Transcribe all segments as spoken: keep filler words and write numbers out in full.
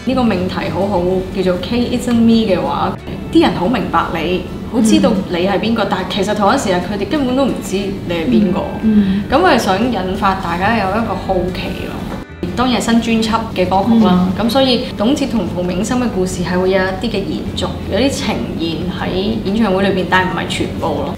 呢個命題好好，叫做 K Isn't Me 嘅話，啲人好明白你，好知道你係邊個，但係其實同一時間佢哋根本都唔知你係邊個。咁我係想引發大家有一個好奇咯。當然係新專輯嘅歌曲啦，咁、嗯、所以董潔同蒲銘心嘅故事係會有一啲嘅延續，有啲呈現喺演唱會裏邊，但係唔係全部咯。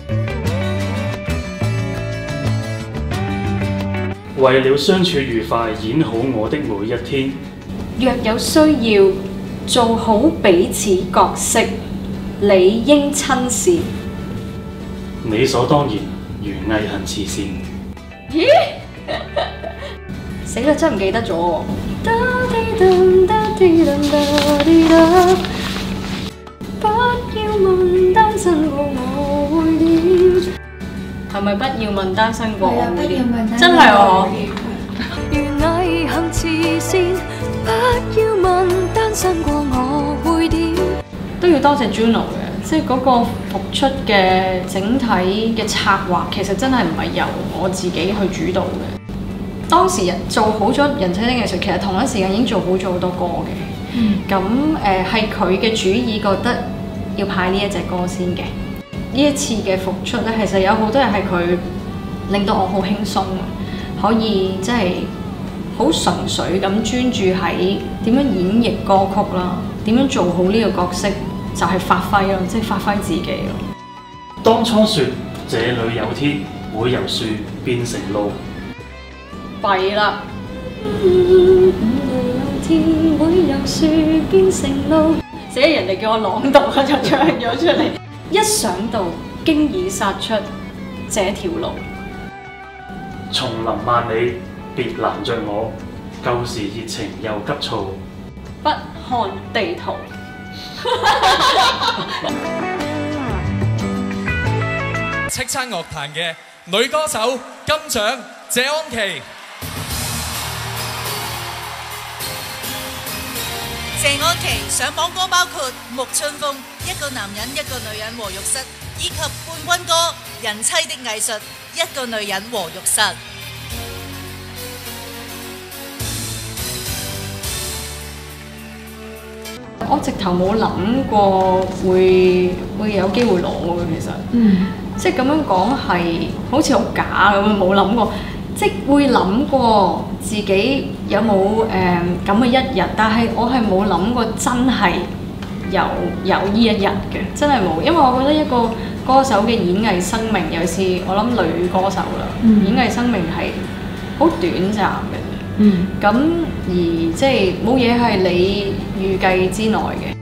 為了相處愉快，演好我的每一天。 若有需要，做好彼此角色，理應親善。 理所當然，如毅行慈善。 咦？死啦！真係唔記得咗喎。不要問單身過我會點？係咪不要問單身過我會點？真係喎。如毅行慈善，不要問單身過我會點？都要多謝 Juno 嘅，即係嗰個復出嘅整體嘅策劃，其實真係唔係由我自己去主導嘅。當時人做好咗人妻的藝術，其實同一時間已經做好咗好多歌嘅。咁誒係佢嘅主意，覺得要派呢一隻歌先嘅。呢一次嘅復出咧，其實有好多嘢係佢令到我好輕鬆，可以即係好純粹咁專注喺點樣演繹歌曲啦，點樣做好呢個角色，就係、是、發揮咯，即係發揮自己咯。 當初說這裏有天，會由樹變成路。 弊啦！天會由樹變成路，寫人哋叫我朗讀，我就唱咗出嚟。一想到經已殺出這條路， 叢林萬里別攔着我，舊時熱情又急躁， 不看地圖。 叱咤樂壇嘅女歌手金獎謝安琪。 謝安琪上榜歌包括《沐春風》、一個男人一個女人和浴室，以及冠軍歌《人妻的藝術》、一個女人和浴室。 我直頭冇諗過會會有機會攞嘅，其實，嗯，即係咁樣講係好似好假咁樣，冇諗過。即係會諗過自己有冇誒咁嘅一日，但係我係冇諗過真係有有呢一日嘅，真係冇。因為我覺得一個歌手嘅演藝生命，尤其是我諗女歌手啦，嗯、演藝生命係好短暫嘅。嗯，咁而即係冇嘢係你預計之內嘅。